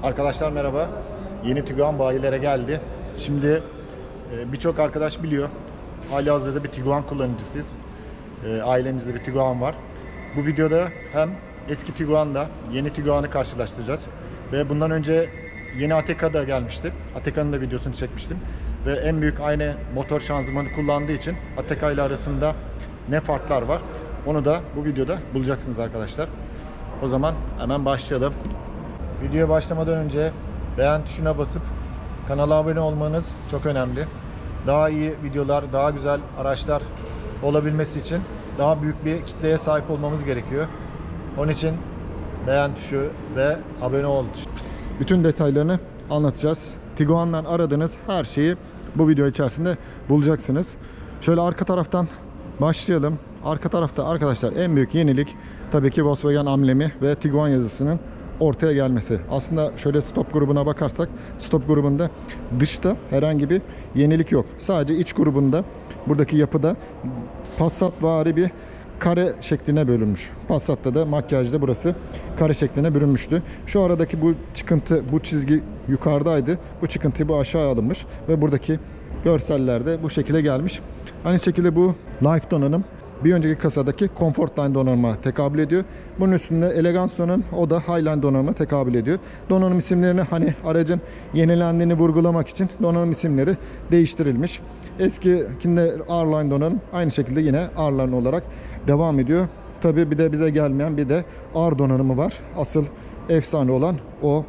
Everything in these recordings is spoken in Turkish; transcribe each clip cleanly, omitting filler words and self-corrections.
Arkadaşlar merhaba. Yeni Tiguan bayilere geldi. Şimdi birçok arkadaş biliyor. Halihazırda bir Tiguan kullanıcısıyız. Ailemizde bir Tiguan var. Bu videoda hem eski Tiguan'la yeni Tiguan'ı karşılaştıracağız. Ve bundan önce yeni Ateca da gelmişti. Ateca'nın da videosunu çekmiştim. Ve en büyük aynı motor şanzımanı kullandığı için Ateca ile arasında ne farklar var? Onu da bu videoda bulacaksınız arkadaşlar. O zaman hemen başlayalım. Videoya başlamadan önce beğen tuşuna basıp kanala abone olmanız çok önemli. Daha iyi videolar, daha güzel araçlar olabilmesi için daha büyük bir kitleye sahip olmamız gerekiyor. Onun için beğen tuşu ve abone ol tuşu. Bütün detaylarını anlatacağız. Tiguan'dan aradığınız her şeyi bu video içerisinde bulacaksınız. Şöyle arka taraftan başlayalım. Arka tarafta arkadaşlar en büyük yenilik tabii ki Volkswagen amblemi ve Tiguan yazısının ortaya gelmesi. Aslında şöyle stop grubuna bakarsak, stop grubunda dışta herhangi bir yenilik yok. Sadece iç grubunda buradaki yapıda Passatvari bir kare şekline bölünmüş. Passat'ta da makyajda burası kare şekline bürünmüştü. Şu aradaki bu çıkıntı, bu çizgi yukarıdaydı. Bu çıkıntı bu aşağı alınmış ve buradaki görsellerde bu şekilde gelmiş. Aynı şekilde bu Life donanım bir önceki kasadaki Comfortline donanıma tekabül ediyor. Bunun üstünde Elegance donanım, o da Highline donanıma tekabül ediyor. Donanım isimlerini hani aracın yenilendiğini vurgulamak için donanım isimleri değiştirilmiş. Eskikinde R-Line donanım aynı şekilde yine R-Line olarak devam ediyor. Tabi bir de bize gelmeyen bir de R donanımı var. Asıl efsane olan o.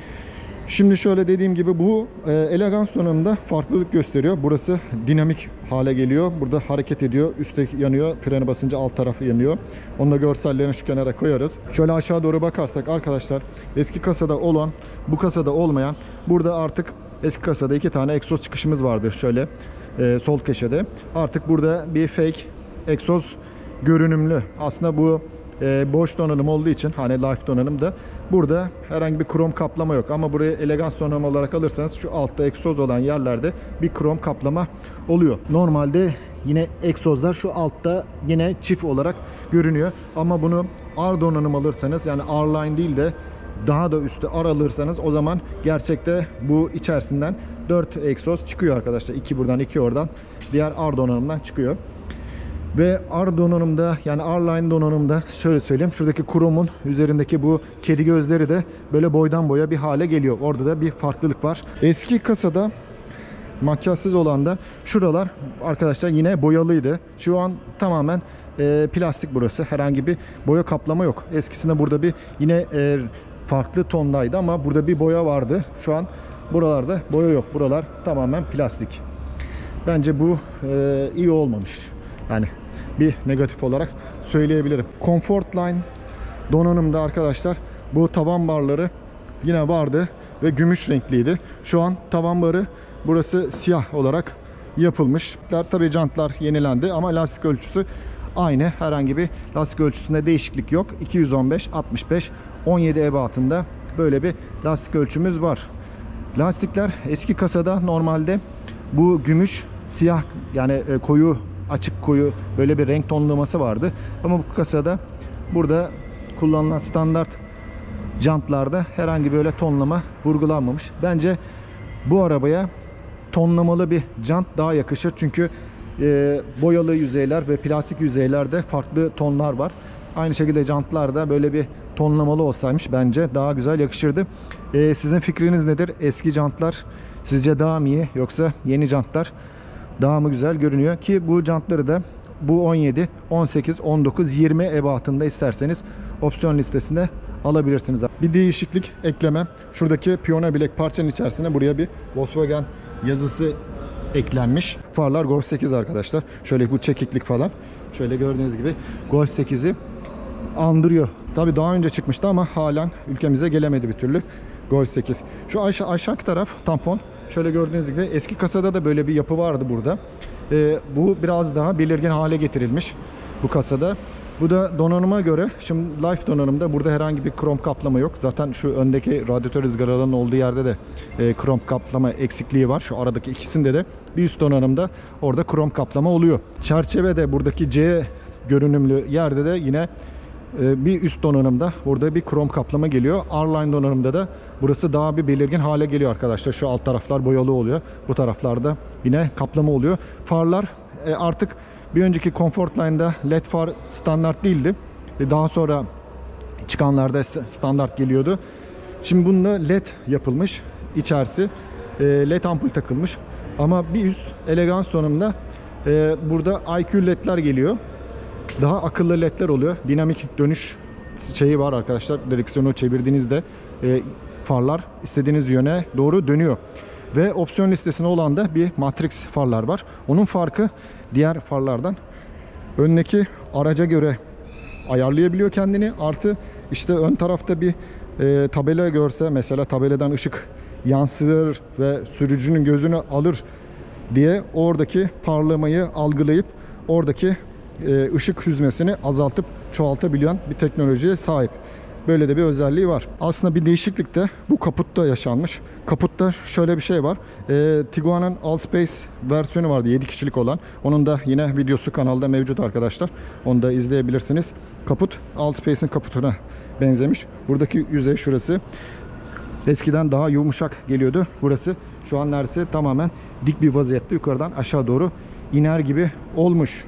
Şimdi şöyle dediğim gibi bu Elegance donanımda farklılık gösteriyor. Burası dinamik hale geliyor. Burada hareket ediyor. Üstte yanıyor. Frene basınca alt tarafı yanıyor. Onun da görsellerini şu kenara koyarız. Şöyle aşağı doğru bakarsak arkadaşlar eski kasada olan, bu kasada olmayan, burada artık eski kasada 2 tane egzoz çıkışımız vardı. Şöyle sol köşede. Artık burada bir fake egzoz görünümlü. Aslında bu boş donanım olduğu için hani Life donanımda burada herhangi bir krom kaplama yok ama burayı Elegance donanım olarak alırsanız şu altta egzoz olan yerlerde bir krom kaplama oluyor. Normalde yine egzozlar şu altta yine çift olarak görünüyor ama bunu R donanım alırsanız yani R-Line değil de daha da üstte R alırsanız o zaman gerçekte bu içerisinden 4 egzoz çıkıyor arkadaşlar. 2 buradan 2 oradan diğer R donanımdan çıkıyor. Ve R donanımda yani R-Line donanımda şöyle söyleyeyim, şuradaki kromun üzerindeki bu kedi gözleri de böyle boydan boya bir hale geliyor. Orada da bir farklılık var. Eski kasada makyajsız olan da şuralar arkadaşlar yine boyalıydı. Şu an tamamen plastik burası. Herhangi bir boya kaplama yok. Eskisinde burada bir yine farklı tondaydı ama burada bir boya vardı. Şu an buralarda boya yok. Buralar tamamen plastik. Bence bu iyi olmamış. Yani bir negatif olarak söyleyebilirim. Comfortline donanımda arkadaşlar bu tavan barları yine vardı ve gümüş renkliydi. Şu an tavan barı burası siyah olarak yapılmış. Tabii jantlar yenilendi ama lastik ölçüsü aynı. Herhangi bir lastik ölçüsünde değişiklik yok. 215, 65, 17 ebatında böyle bir lastik ölçümüz var. Lastikler eski kasada normalde bu gümüş, siyah yani koyu, açık koyu böyle bir renk tonlaması vardı. Ama bu kasada burada kullanılan standart jantlarda herhangi böyle tonlama vurgulanmamış. Bence bu arabaya tonlamalı bir jant daha yakışır. Çünkü boyalı yüzeyler ve plastik yüzeylerde farklı tonlar var. Aynı şekilde jantlarda böyle bir tonlamalı olsaymış bence daha güzel yakışırdı. Sizin fikriniz nedir? Eski jantlar sizce daha mı iyi yoksa yeni jantlar daha mı güzel görünüyor ki bu jantları da bu 17, 18, 19, 20 ebatında isterseniz opsiyon listesinde alabilirsiniz. Bir değişiklik ekleme. Şuradaki piyano bilek parçanın içerisine buraya bir Volkswagen yazısı eklenmiş. Farlar Golf 8 arkadaşlar. Şöyle bu çekiklik falan. Şöyle gördüğünüz gibi Golf 8'i andırıyor. Tabii daha önce çıkmıştı ama halen ülkemize gelemedi bir türlü Golf 8. Şu aşağı taraf tampon. Şöyle gördüğünüz gibi eski kasada da böyle bir yapı vardı burada. Bu biraz daha belirgin hale getirilmiş bu kasada. Bu da donanıma göre, şimdi Life donanımda burada herhangi bir krom kaplama yok. Zaten şu öndeki radyatör ızgaralarının olduğu yerde de krom kaplama eksikliği var. Şu aradaki ikisinde de bir üst donanımda orada krom kaplama oluyor. Çerçevede buradaki C görünümlü yerde de yine Bir üst donanımda burada bir krom kaplama geliyor. R-Line donanımda da burası daha bir belirgin hale geliyor arkadaşlar. Şu alt taraflar boyalı oluyor. Bu taraflarda yine kaplama oluyor. Farlar artık bir önceki Comfort Line'da LED far standart değildi. Daha sonra çıkanlarda standart geliyordu. Şimdi bunda LED yapılmış. İçerisi LED ampul takılmış. Ama bir üst elegans donanımda burada IQ LED'ler geliyor. Daha akıllı ledler oluyor. Dinamik dönüş şeyi var arkadaşlar. Direksiyonu çevirdiğinizde farlar istediğiniz yöne doğru dönüyor. Ve opsiyon listesine olan da bir matrix farlar var. Onun farkı diğer farlardan öndeki araca göre ayarlayabiliyor kendini. Artı işte ön tarafta bir tabela görse, mesela tabeladan ışık yansır ve sürücünün gözünü alır diye oradaki parlamayı algılayıp oradaki ışık hüzmesini azaltıp çoğaltabilen bir teknolojiye sahip. Böyle de bir özelliği var. Aslında bir değişiklik de bu kaputta yaşanmış. Kaputta şöyle bir şey var. Tiguan'ın Allspace versiyonu vardı, 7 kişilik olan. Onun da yine videosu kanalda mevcut arkadaşlar. Onu da izleyebilirsiniz. Kaput Allspace'in kaputuna benzemiş. Buradaki yüzey şurası. Eskiden daha yumuşak geliyordu. Burası şu an neredeyse tamamen dik bir vaziyette yukarıdan aşağı doğru iner gibi olmuş.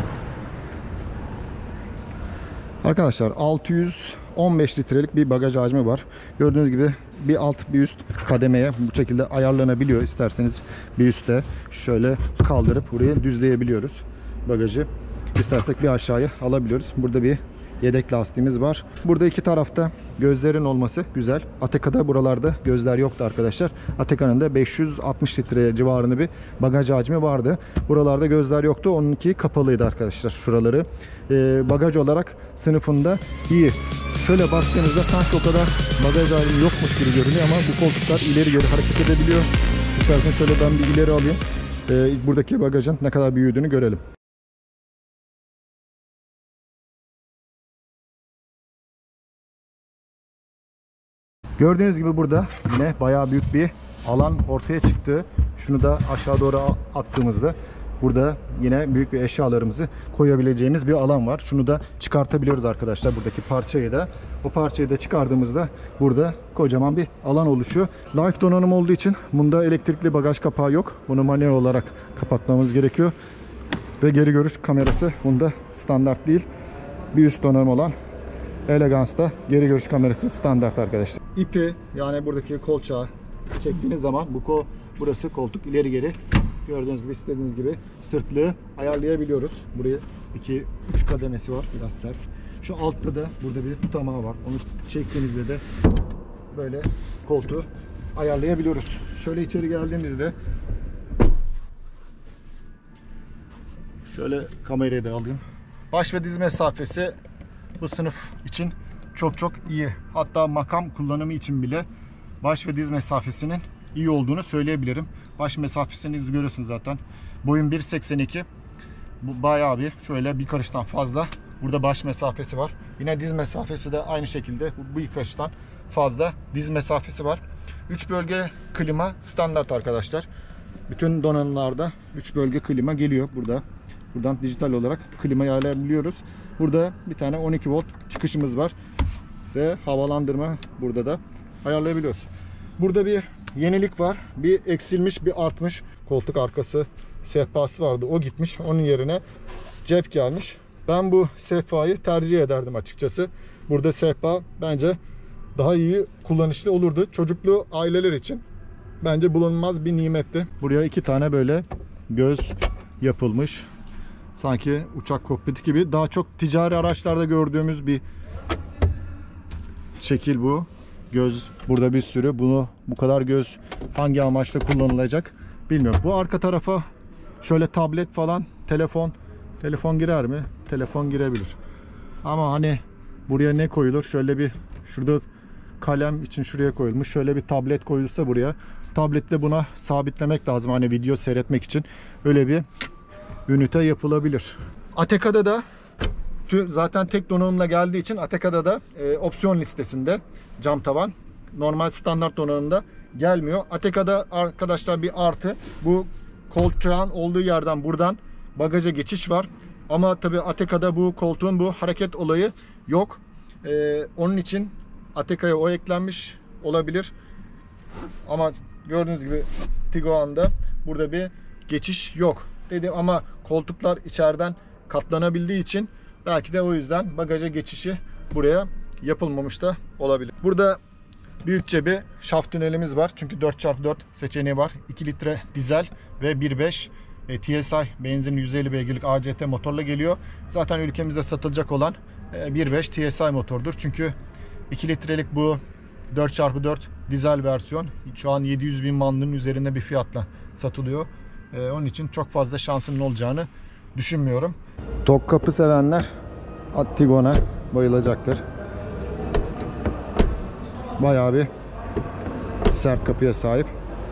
Arkadaşlar 615 litrelik bir bagaj hacmi var. Gördüğünüz gibi bir alt bir üst kademeye bu şekilde ayarlanabiliyor. İsterseniz bir üstte şöyle kaldırıp burayı düzleyebiliyoruz bagajı. İstersek bir aşağıya alabiliyoruz. Burada bir yedek lastiğimiz var. Burada iki tarafta gözlerin olması güzel. Ateka'da buralarda gözler yoktu arkadaşlar. Ateka'nın da 560 litre civarında bir bagaj hacmi vardı. Buralarda gözler yoktu. Onunki kapalıydı arkadaşlar şuraları. Bagaj olarak sınıfında iyi. Şöyle baktığınızda sanki o kadar bagaj hacmi yokmuş gibi görünüyor ama bu koltuklar ileri geri hareket edebiliyor. İsterseniz şöyle ben bir ileri alayım. Buradaki bagajın ne kadar büyüdüğünü görelim. Gördüğünüz gibi burada yine bayağı büyük bir alan ortaya çıktı. Şunu da aşağı doğru attığımızda burada yine büyük bir eşyalarımızı koyabileceğimiz bir alan var. Şunu da çıkartabiliyoruz arkadaşlar, buradaki parçayı da. O parçayı da çıkardığımızda burada kocaman bir alan oluşuyor. Life donanım olduğu için bunda elektrikli bagaj kapağı yok. Bunu manuel olarak kapatmamız gerekiyor. Ve geri görüş kamerası bunda standart değil. Bir üst donanım olan Elegance'da geri görüş kamerası standart arkadaşlar. İpi, yani buradaki kolçağı çektiğiniz zaman burası koltuk ileri geri, gördüğünüz gibi istediğiniz gibi sırtlığı ayarlayabiliyoruz. Buraya 2-3 kademesi var, biraz sert. Şu altta da burada bir tutamağı var. Onu çektiğinizde de böyle koltuğu ayarlayabiliyoruz. Şöyle içeri geldiğimizde şöyle kamerayı da alayım. Baş ve diz mesafesi bu sınıf için çok iyi. Hatta makam kullanımı için bile baş ve diz mesafesinin iyi olduğunu söyleyebilirim. Baş mesafesini görüyorsunuz zaten. Boyum 1.82. Bu bayağı bir şöyle bir karıştan fazla. Burada baş mesafesi var. Yine diz mesafesi de aynı şekilde bu bir karıştan fazla diz mesafesi var. 3 bölge klima standart arkadaşlar. Bütün donanımlarda 3 bölge klima geliyor burada. Buradan dijital olarak klimayı ayarlayabiliyoruz. Burada bir tane 12 volt çıkışımız var. Ve havalandırma burada da ayarlayabiliyoruz. Burada bir yenilik var. Bir eksilmiş, bir artmış koltuk arkası sehpası vardı. O gitmiş. Onun yerine cep gelmiş. Ben bu sehpayı tercih ederdim açıkçası. Burada sehpa bence daha iyi kullanışlı olurdu. Çocuklu aileler için bence bulunmaz bir nimetti. Buraya iki tane böyle göz yapılmış. Sanki uçak kokpiti gibi. Daha çok ticari araçlarda gördüğümüz bir şekil bu. Göz burada bir sürü. Bu kadar göz hangi amaçla kullanılacak bilmiyorum. Bu arka tarafa şöyle tablet falan, telefon girer mi? Telefon girebilir. Ama hani buraya ne koyulur? Şöyle bir, şurada kalem için şuraya koyulmuş. Şöyle bir tablet koyulsa buraya. Tablette buna sabitlemek lazım. Hani video seyretmek için öyle bir ünite yapılabilir. Ateka'da da zaten tek donanımla geldiği için Ateka'da da opsiyon listesinde cam tavan. Normal standart donanımda gelmiyor. Ateka'da arkadaşlar bir artı. Bu koltuğun olduğu yerden buradan bagaja geçiş var. Ama tabi Ateka'da bu koltuğun bu hareket olayı yok. Onun için Ateco'ya o eklenmiş olabilir. Ama gördüğünüz gibi Tiguan'da burada bir geçiş yok. Dedim ama koltuklar içeriden katlanabildiği için belki de o yüzden bagaja geçişi buraya yapılmamış da olabilir. Burada büyükçe bir şaft tünelimiz var. Çünkü 4x4 seçeneği var. 2 litre dizel ve 1.5 TSI benzin 150 beygirlik ACT motorla geliyor. Zaten ülkemizde satılacak olan 1.5 TSI motordur. Çünkü 2 litrelik bu 4x4 dizel versiyon şu an 700.000 manlının üzerinde bir fiyatla satılıyor. Onun için çok fazla şansının olacağını düşünmüyorum. Tok kapı sevenler Tiguan'a bayılacaktır. Bayağı bir sert kapıya sahip.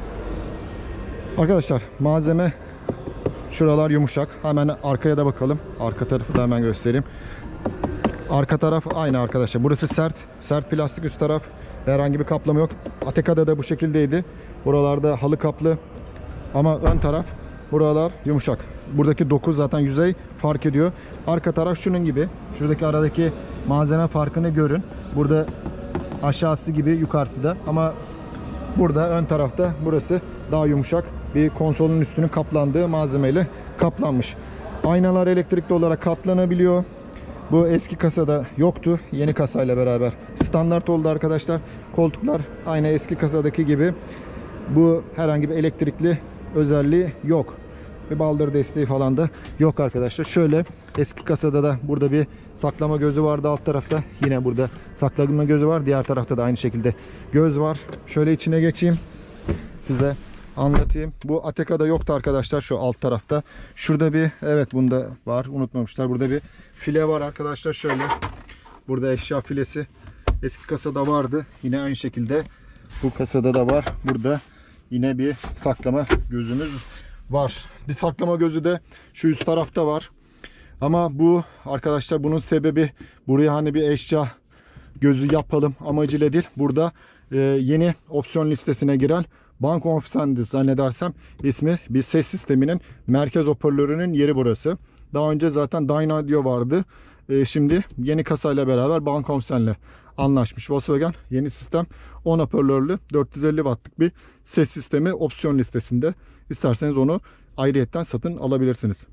Arkadaşlar malzeme şuralar yumuşak. Hemen arkaya da bakalım. Arka tarafı da hemen göstereyim. Arka taraf aynı arkadaşlar. Burası sert. Sert plastik, üst taraf. Herhangi bir kaplama yok. Ateco'da da bu şekildeydi. Buralarda halı kaplı. Ama ön taraf, buralar yumuşak. Buradaki doku zaten yüzey fark ediyor. Arka taraf şunun gibi. Şuradaki aradaki malzeme farkını görün. Burada aşağısı gibi, yukarısı da. Ama burada ön tarafta burası daha yumuşak. Bir konsolun üstünün kaplandığı malzemeyle kaplanmış. Aynalar elektrikli olarak katlanabiliyor. Bu eski kasada yoktu. Yeni kasayla beraber standart oldu arkadaşlar. Koltuklar aynı eski kasadaki gibi. Bu herhangi bir elektrikli özelliği yok. Bir baldır desteği falan da yok arkadaşlar. Şöyle eski kasada da burada bir saklama gözü vardı alt tarafta. Yine burada saklama gözü var. Diğer tarafta da aynı şekilde göz var. Şöyle içine geçeyim. Size anlatayım. Bu Ateco'da yoktu arkadaşlar, şu alt tarafta. Şurada bir, evet bunda var, unutmamışlar. Burada bir file var arkadaşlar, şöyle. Burada eşya filesi eski kasada vardı. Yine aynı şekilde bu kasada da var. Burada yine bir saklama gözümüz var. Bir saklama gözü de şu üst tarafta var. Ama bu arkadaşlar, bunun sebebi buraya hani bir eşya gözü yapalım amacıyla değil. Burada yeni opsiyon listesine giren Bank Office'ndi zannedersem ismi, bir ses sisteminin merkez hoparlörünün yeri burası. Daha önce zaten Dynaudio vardı. Şimdi yeni kasayla beraber Bank Office'le anlaşmış Volkswagen. Yeni sistem 10 hoparlörlü 450 wattlık bir ses sistemi opsiyon listesinde. İsterseniz onu ayrıyetten satın alabilirsiniz.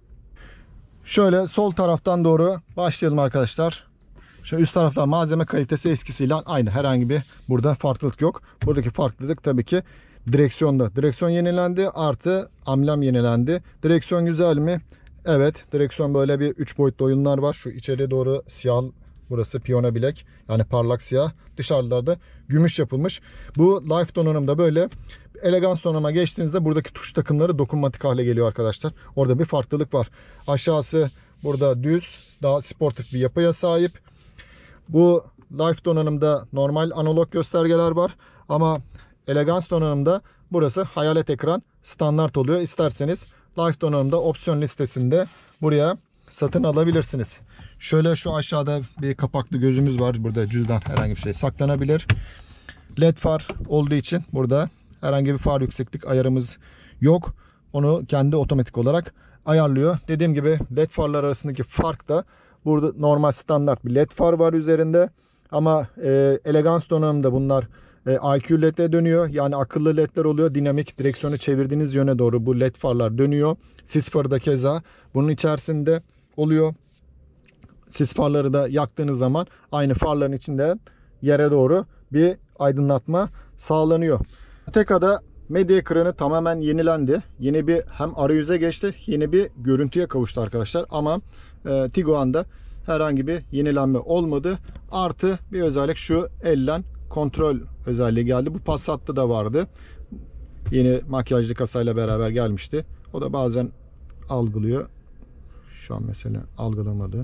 Şöyle sol taraftan doğru başlayalım arkadaşlar. Şu üst taraftan malzeme kalitesi eskisiyle aynı. Herhangi bir burada farklılık yok. Buradaki farklılık tabii ki direksiyonda. Direksiyon yenilendi, artı amblem yenilendi. Direksiyon güzel mi? Evet. Direksiyon böyle bir 3 boyutlu oyunlar var. Şu içeriye doğru siyah, burası piyano bilek. Yani parlak siyah. Dışarılarda gümüş yapılmış. Bu Life donanımda böyle. Elegans donanıma geçtiğinizde buradaki tuş takımları dokunmatik hale geliyor arkadaşlar. Orada bir farklılık var. Aşağısı burada düz, daha sportif bir yapıya sahip. Bu Life donanımda normal analog göstergeler var. Ama Elegans donanımda burası hayalet ekran standart oluyor. İsterseniz Life donanımda opsiyon listesinde buraya satın alabilirsiniz. Şöyle şu aşağıda bir kapaklı gözümüz var. Burada cüzdan, herhangi bir şey saklanabilir. LED far olduğu için burada herhangi bir far yükseklik ayarımız yok. Onu kendi otomatik olarak ayarlıyor. Dediğim gibi LED farlar arasındaki fark da burada normal standart bir LED far var üzerinde. Ama Elegans donanımda bunlar IQ LED'e dönüyor. Yani akıllı LED'ler oluyor. Dinamik, direksiyonu çevirdiğiniz yöne doğru bu LED farlar dönüyor. Sis farı da keza bunun içerisinde oluyor. Sis farları da yaktığınız zaman aynı farların içinde yere doğru bir aydınlatma sağlanıyor. Ateco'da medya ekranı tamamen yenilendi. Yeni bir hem arayüze geçti, yeni bir görüntüye kavuştu arkadaşlar. Ama Tiguan'da herhangi bir yenilenme olmadı. Artı bir özellik, şu ellen kontrol özelliği geldi. Bu Passat'ta da vardı. Yeni makyajlı kasayla beraber gelmişti. O da bazen algılıyor. Şu an mesela algılamadı.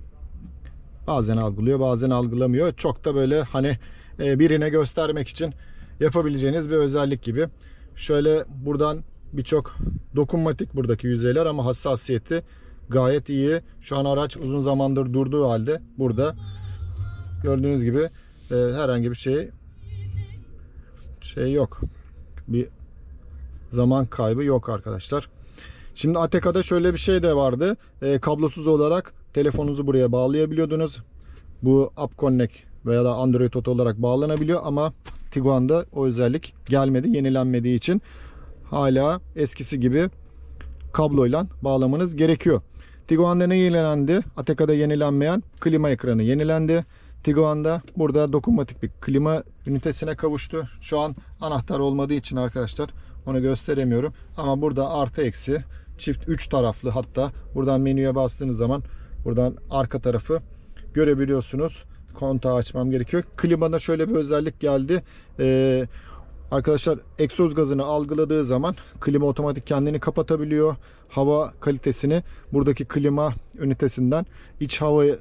Bazen algılıyor, bazen algılamıyor. Çok da böyle hani birine göstermek için yapabileceğiniz bir özellik gibi. Şöyle buradan birçok dokunmatik buradaki yüzeyler, ama hassasiyeti gayet iyi. Şu an araç uzun zamandır durduğu halde burada gördüğünüz gibi herhangi bir şey yok. Bir zaman kaybı yok arkadaşlar. Şimdi Ateco'da şöyle bir şey de vardı. Kablosuz olarak telefonunuzu buraya bağlayabiliyordunuz. bu App Connect veya da Android Auto olarak bağlanabiliyor ama Tiguan'da o özellik gelmedi, yenilenmediği için hala eskisi gibi kabloyla bağlamanız gerekiyor. Tiguan'da ne yenilendi? Ateka'da yenilenmeyen klima ekranı yenilendi. Tiguan'da burada dokunmatik bir klima ünitesine kavuştu. Şu an anahtar olmadığı için arkadaşlar onu gösteremiyorum. Ama burada artı eksi çift 3 taraflı, hatta buradan menüye bastığınız zaman buradan arka tarafı görebiliyorsunuz. Kontağı açmam gerekiyor. Klimada şöyle bir özellik geldi. Arkadaşlar egzoz gazını algıladığı zaman klima otomatik kendini kapatabiliyor. Hava kalitesini buradaki klima ünitesinden iç havayı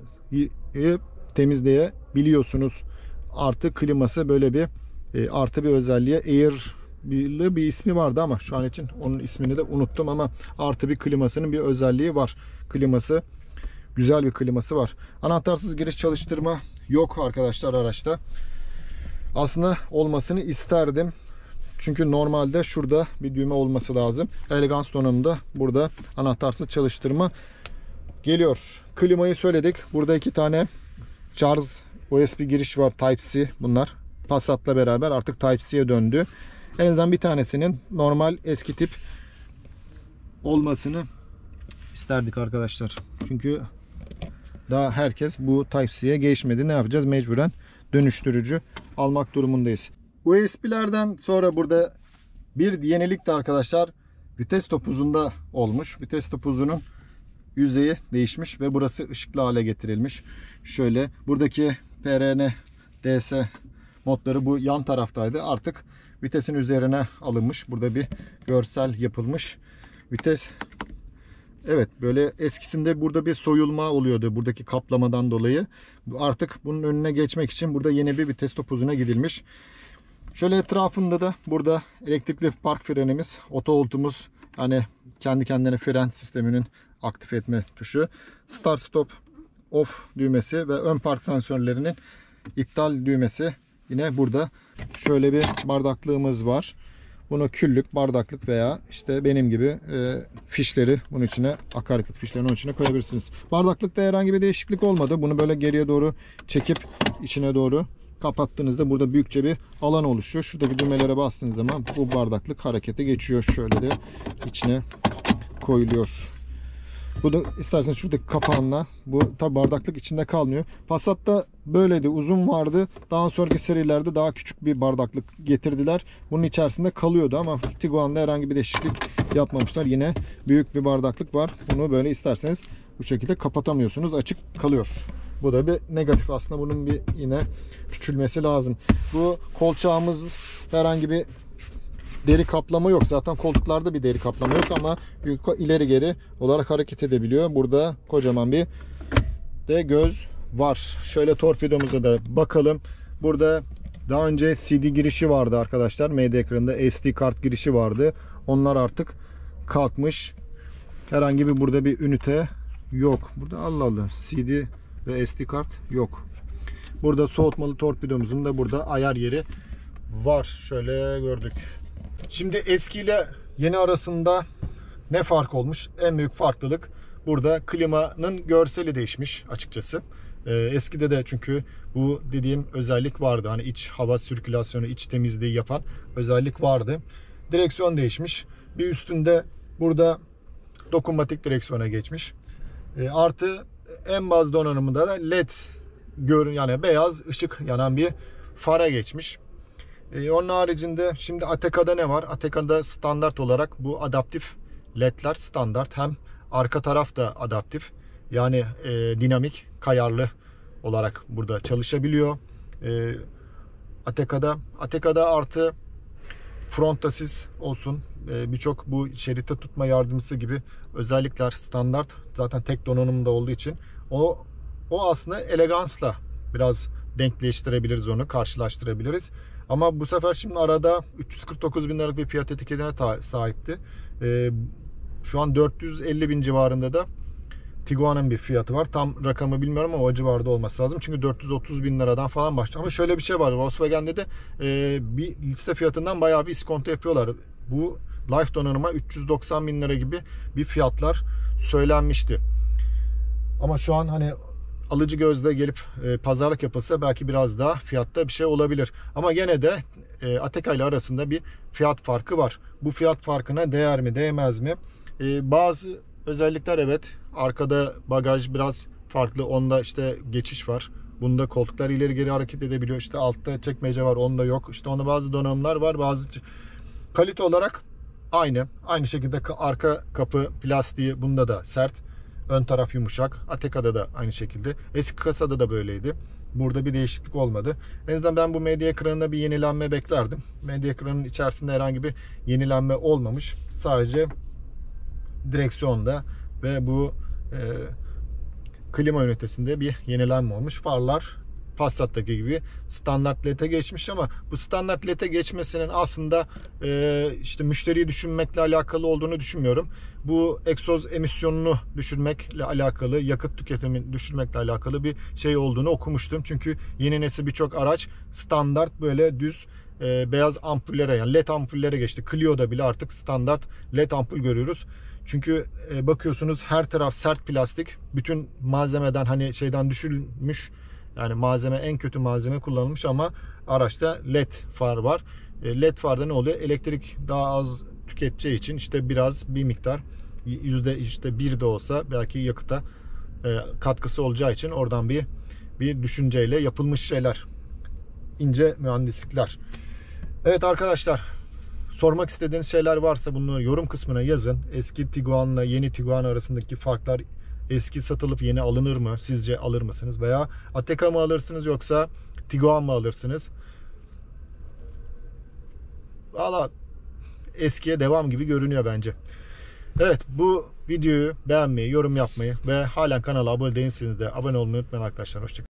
temizleyebiliyorsunuz. Artı kliması böyle bir artı bir özelliğe, Air bir ismi vardı ama şu an için onun ismini de unuttum, ama artı bir klimasının bir özelliği var. Kliması güzel bir kliması var. Anahtarsız giriş çalıştırma yok arkadaşlar araçta. Aslında olmasını isterdim. Çünkü normalde şurada bir düğme olması lazım. Elegance donanımda burada anahtarsız çalıştırma geliyor. Klimayı söyledik. Burada 2 tane şarj USB giriş var. Type-C bunlar. Passat'la beraber artık Type-C'ye döndü. En azından bir tanesinin normal eski tip olmasını isterdik arkadaşlar. Çünkü daha herkes bu Type-C'ye geçmedi. Ne yapacağız? Mecburen dönüştürücü almak durumundayız. USB'lerden sonra burada bir yenilik de arkadaşlar vites topuzunda olmuş. Vites topuzunun yüzeyi değişmiş ve burası ışıklı hale getirilmiş. Şöyle buradaki PRN, DS modları bu yan taraftaydı. Artık vitesin üzerine alınmış. Burada bir görsel yapılmış. Vites, evet, böyle eskisinde burada bir soyulma oluyordu buradaki kaplamadan dolayı. Artık bunun önüne geçmek için burada yeni bir vites topuzuna gidilmiş. Şöyle etrafında da burada elektrikli park frenimiz, oto holtumuz, hani kendi kendine fren sisteminin aktif etme tuşu, start stop off düğmesi ve ön park sensörlerinin iptal düğmesi yine burada. Şöyle bir bardaklığımız var. Bunu küllük, bardaklık veya işte benim gibi fişleri bunun içine, akaryakıt fişlerini onun içine koyabilirsiniz. Bardaklıkta herhangi bir değişiklik olmadı. Bunu böyle geriye doğru çekip içine doğru kapattığınızda burada büyükçe bir alan oluşuyor. Şuradaki düğmelere bastığınız zaman bu bardaklık harekete geçiyor. Şöyle de içine koyuluyor. Bu da isterseniz şuradaki kapağınla, bu tabi bardaklık içinde kalmıyor. Passat'ta böyleydi, uzun vardı. Daha sonraki serilerde daha küçük bir bardaklık getirdiler. Bunun içerisinde kalıyordu ama Tiguan'da herhangi bir değişiklik yapmamışlar. Yine büyük bir bardaklık var. Bunu böyle isterseniz bu şekilde kapatamıyorsunuz. Açık kalıyor. Bu da bir negatif. Aslında bunun bir yine küçülmesi lazım. Bu kolçağımız herhangi bir deri kaplama yok. Zaten koltuklarda bir deri kaplama yok ama ileri geri olarak hareket edebiliyor. Burada kocaman bir de göz var. Şöyle torpidomuza da bakalım. Burada daha önce CD girişi vardı arkadaşlar. MD ekranında SD kart girişi vardı. Onlar artık kalkmış. Herhangi bir burada bir ünite yok. Burada Allah Allah CD ve SD kart yok. Burada soğutmalı torpidomuzun da burada ayar yeri var. Şöyle gördük. Şimdi eski ile yeni arasında ne fark olmuş? En büyük farklılık burada klimanın görseli değişmiş açıkçası. Eskide de çünkü bu dediğim özellik vardı. Hani iç hava sirkülasyonu, iç temizliği yapan özellik vardı. Direksiyon değişmiş. Bir üstünde burada dokunmatik direksiyona geçmiş. Artı en baz donanımında da LED yani beyaz ışık yanan bir fara geçmiş. Onun haricinde şimdi Ateka'da ne var? Ateka'da standart olarak bu adaptif ledler standart. Hem arka taraf da adaptif. Yani dinamik, kayarlı olarak burada çalışabiliyor. Ateka'da artı front assist olsun, birçok bu şerite tutma yardımcısı gibi özellikler standart. Zaten tek donanımda olduğu için o aslında elegansla biraz denkleştirebiliriz, onu karşılaştırabiliriz. Ama bu sefer şimdi arada 349 bin liralık bir fiyat etiketine sahipti. Şu an 450 bin civarında da Tiguan'ın bir fiyatı var. Tam rakamı bilmiyorum ama o civarda olması lazım. Çünkü 430 bin liradan falan başlıyor. Ama şöyle bir şey var. Volkswagen'de de bir liste fiyatından bayağı bir iskonto yapıyorlar. Bu Life donanıma 390 bin lira gibi bir fiyatlar söylenmişti. Ama şu an hani alıcı gözle gelip pazarlık yapılsa belki biraz daha fiyatta bir şey olabilir. Ama gene de Ateca ile arasında bir fiyat farkı var. Bu fiyat farkına değer mi değmez mi? Bazı özellikler evet. Arkada bagaj biraz farklı. Onda işte geçiş var. Bunda koltuklar ileri geri hareket edebiliyor. İşte altta çekmece var. Onda yok. İşte onda bazı donanımlar var. Bazı kalite olarak aynı. Aynı şekilde arka kapı plastiği bunda da sert. Ön taraf yumuşak. Ateca'da da aynı şekilde. Eski kasada da böyleydi. Burada bir değişiklik olmadı. En azından ben bu medya ekranında bir yenilenme beklerdim. Medya ekranının içerisinde herhangi bir yenilenme olmamış. Sadece direksiyonda ve bu klima ünitesinde bir yenilenme olmuş. Farlar Passat'taki gibi standart LED'e geçmiş ama bu standart LED'e geçmesinin aslında işte müşteriyi düşünmekle alakalı olduğunu düşünmüyorum. Bu egzoz emisyonunu düşürmekle alakalı, yakıt tüketimini düşürmekle alakalı bir şey olduğunu okumuştum. Çünkü yeni nesil birçok araç standart böyle düz beyaz ampullere, yani LED ampullere geçti. Clio'da bile artık standart LED ampul görüyoruz. Çünkü bakıyorsunuz her taraf sert plastik. Bütün malzemeden hani şeyden düşürülmüş. Yani malzeme, en kötü malzeme kullanılmış ama araçta LED far var. LED farda ne oluyor? Elektrik daha az tüketeceği için işte biraz bir miktar yüzde işte bir de olsa belki yakıta katkısı olacağı için oradan bir düşünceyle yapılmış şeyler. İnce mühendislikler. Evet arkadaşlar, sormak istediğiniz şeyler varsa bunları yorum kısmına yazın. Eski Tiguan'la yeni Tiguan arasındaki farklar, eski satılıp yeni alınır mı? Sizce alır mısınız? Veya Ateca mı alırsınız yoksa Tiguan mı alırsınız? Valla eskiye devam gibi görünüyor bence. Evet, bu videoyu beğenmeyi, yorum yapmayı ve halen kanala abone değilseniz de abone olmayı unutmayın arkadaşlar. Hoşçakalın.